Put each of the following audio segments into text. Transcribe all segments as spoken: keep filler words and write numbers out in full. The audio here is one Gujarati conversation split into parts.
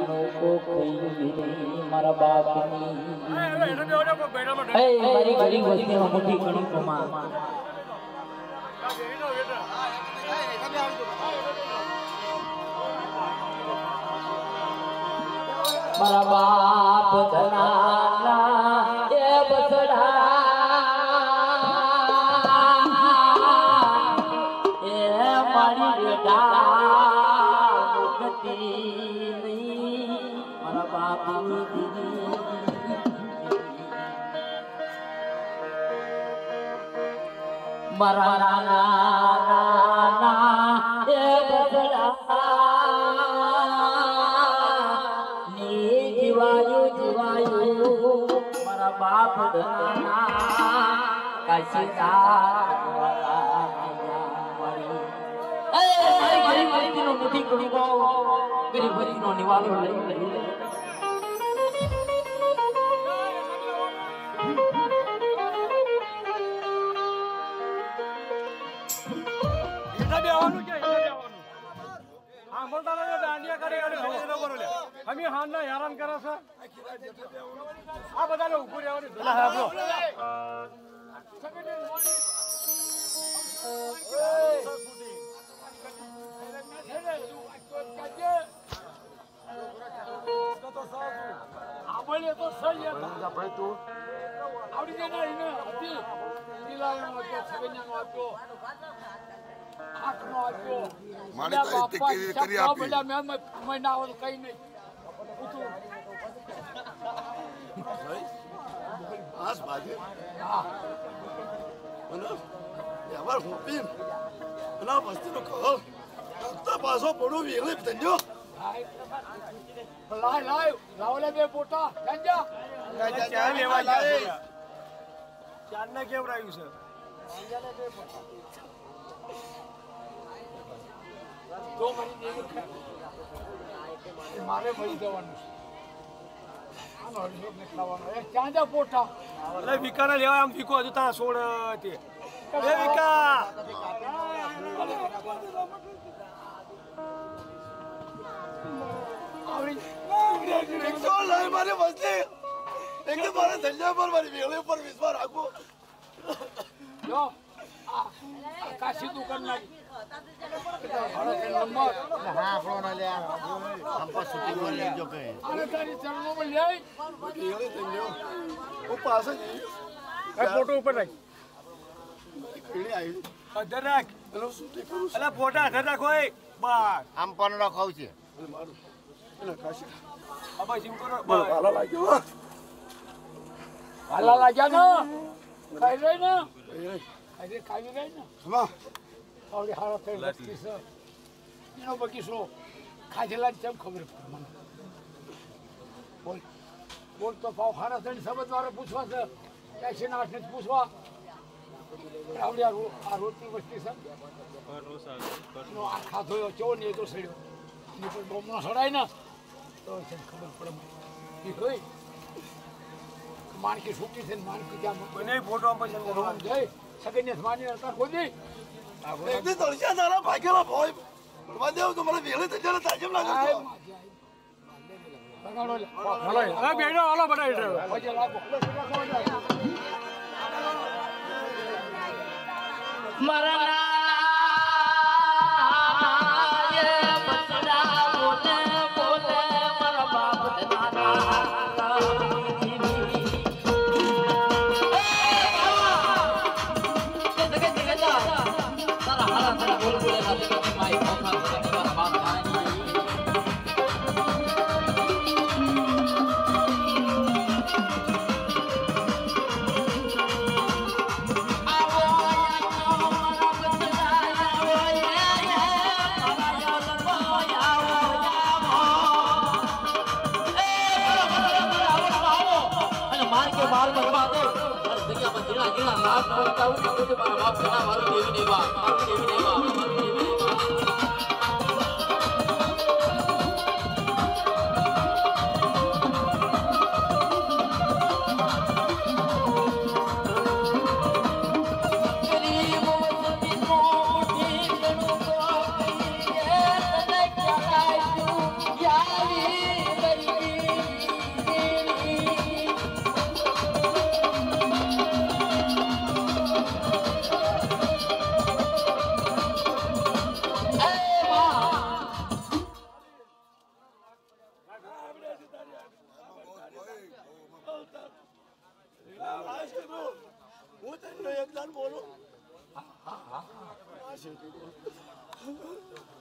કો કઈ મારા બાપની એ મારી ગરીબ વસ્તીનો મોટી ઘણી કમા મારા બાપ ધનાના એ બસડા એ મારી બેટા મુક્તિ નહીં મારા બાપની દીદી મારા નાના નાના એ બસડા જીવાયું જીવાયું મારા બાપ ધનાના કાશીદાર એ મારી ગરીબ વસ્તીનો મુઠી કણકો ગરીબ વસ્તીનો નિવાલો લઈ લઈ એટા બેવાનું કે એટા બેવાનું આ મોટાનો દાંડિયા કરી અને ભેગો કરો લે અમે હાનના હેરાન કરે છે આ બધાને ઉપર આવવાની ધલા આપો આપણે તો સહી આપણે તો આવડી જાય ને હતી દિલાનો કે છગન્યાનો આપ્યો આખનો આપ્યો મારી તો કરી કરી આપી બધા મે મહિના આવો કઈ નહીં આસ બાજે હા મને યાર હોપીન ના વસ્તીનો કહો તો પાછો પડો વેલે તંજો લાય લાય લાવલે બે પોટા ગંજા ચા લેવા જાય ચાર ને કેમ રાખ્યું છે ગંજાને બે પોટા તો મરી દેવું મારે મરી જવાનું આનો હરિયો ને ખાવાનો એ ક્યાં જા પોટા એટલે વિકાને લેવા આમ વિકો હજુ તારા છોડ તે એ વિકા એકસો લાય મારે વસ્તી એક તો મારે ધંધા પર મારી વેલે પર વિશ્વાસ રાખો જો કાશી દુકાન નાખી નંબર હા આપણો લે હમ પર શૂટિંગ કરી લેજો કે અરે તારી ચરણો માં લે વેલે ધંધો ઓ પાસે જ એ ફોટો ઉપર રાખ કેડી આવી અધર રાખ એનો શૂટિંગ કરું અલા ફોટા અધર રાખો એ બસ આમ પણ રખાવ છે મારું એટલે કાશી અબા જીમ કરો બસ હાલા લાગ્યો હાલા લાગ્યા ને ખાઈ લે ને એ આજે ખાઈ લે ને હમા આવડી હારા થઈ વસ્તી છે એનો બગીચો ખાજેલા કેમ ખબર પડે મને બોલ બોલ તો ભાવ હારા થઈને સમજ વાળા પૂછવા છે એસી ના આઠ ને પૂછવા આવડી આ આ રોટની વસ્તી છે નો આ ખાધો ચો ને તો સડ્યો એની પર બોમનો સડાય ને તો છે ખબર પડે મને હોય માણકી છૂટી છે માણકી ક્યાં મને ફોટો પછી જઈ સગીને માની હતા કોઈ દે એક દી તળિયા તારા ભાગેલા ભોય પડવા દેવ તો મને વેલે ધંધા તાજમ લાગે તો લગાડો લે હાલો હવે બેડો હાલો બડા ડ્રાઈવર પછી લાગો મારા बाल बनवा दो हर जगह पर गिरा गिरा नाच करता हूँ तो मारा बाप सेना मारो देवी नहीं बा मारो देवी नहीं बा मारो देवी नहीं बा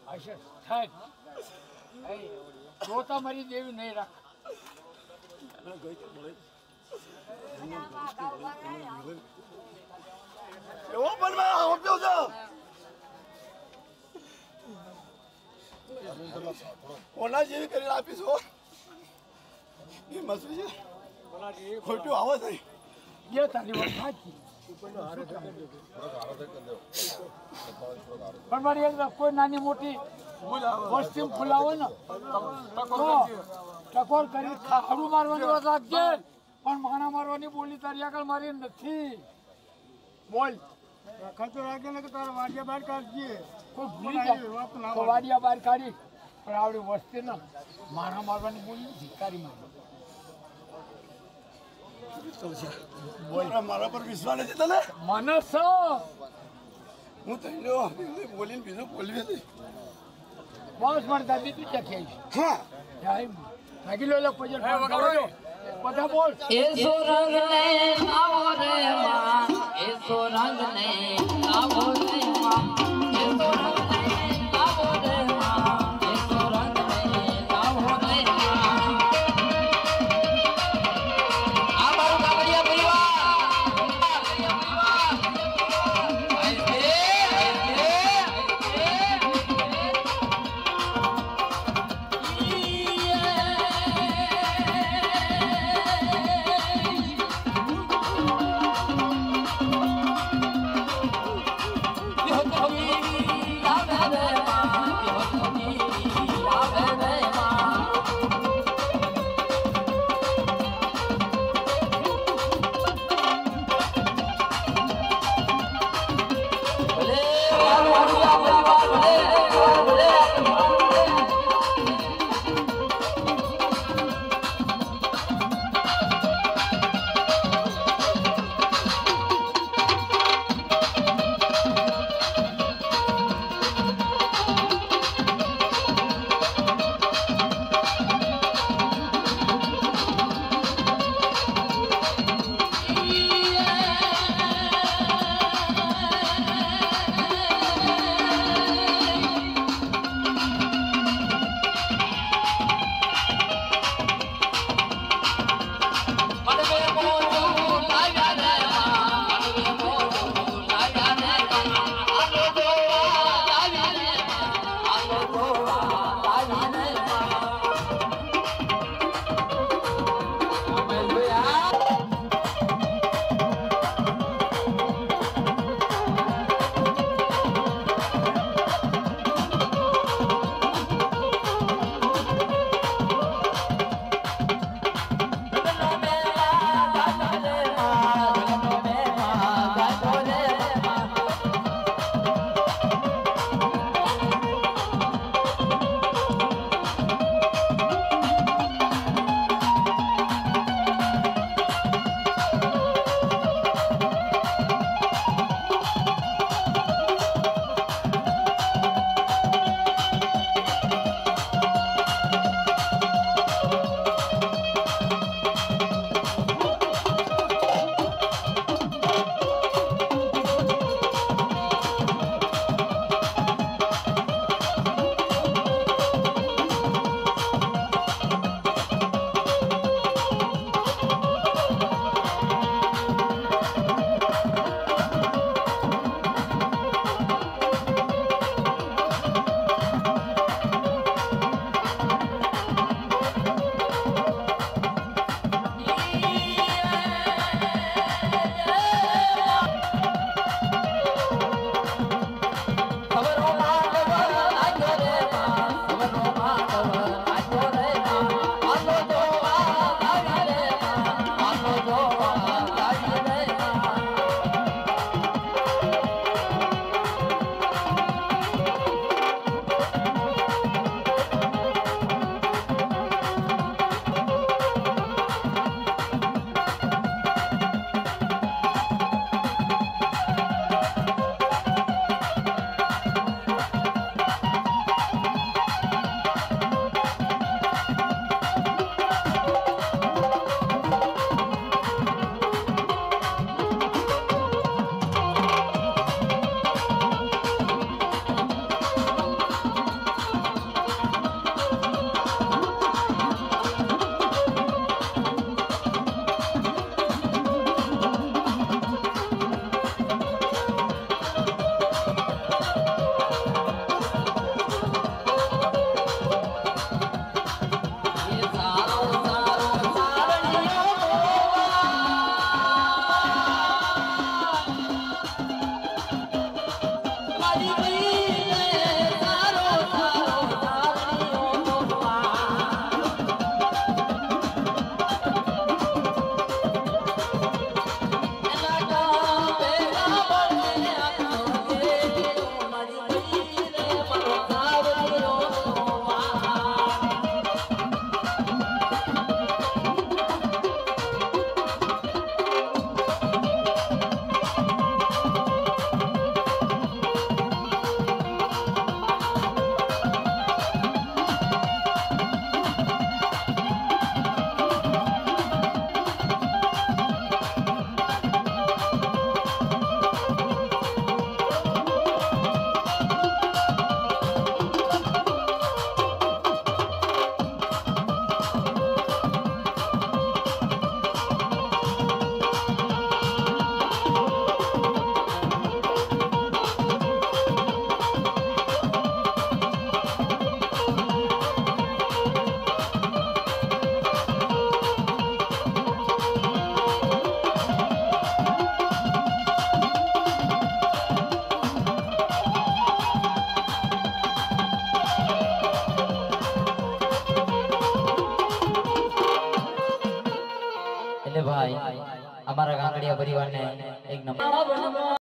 હશે થાય તો તમારી દેવી નહીં રાખ એવો પણ મેં આપ્યો છે કોના જેવી કરીને આપીશું એ મસું છે ખોટું આવો થઈ જે તારી વાત સાચી પણ મારી એક કોઈ નાની મોટી વસ્તી ફૂલાવો ને તો ટકોર કરી ખાડું મારવાની વાત રાખજે પણ માણા મારવાની બોલી તારી આગળ મારી નથી બોલ ખર્ચો રાખે ને કે તારા વાડિયા બહાર કાઢજે કોઈ ભૂલી જાય તો વાડિયા બહાર કાઢી પણ આવડી વસ્તી ને માણા મારવાની બોલી નથી તારી મારી મારા મારા પર વિશ્વાસ નથી તને મનસ હું તને બોલીને બીજું બોલવી હતી બસ મારી દાદી તું ચખી હા ભાગી લો પછી બધા બોલ એસો રંગ ને આવો રે માં એસો રંગ ને આવો રે માં એસો રંગ ને આવો રે માં એસો રંગ ને આવો રે માં આ મારું કાવડિયા પરિવાર ભાઈ અમારા ગાંગડિયા પરિવારને એક નંબર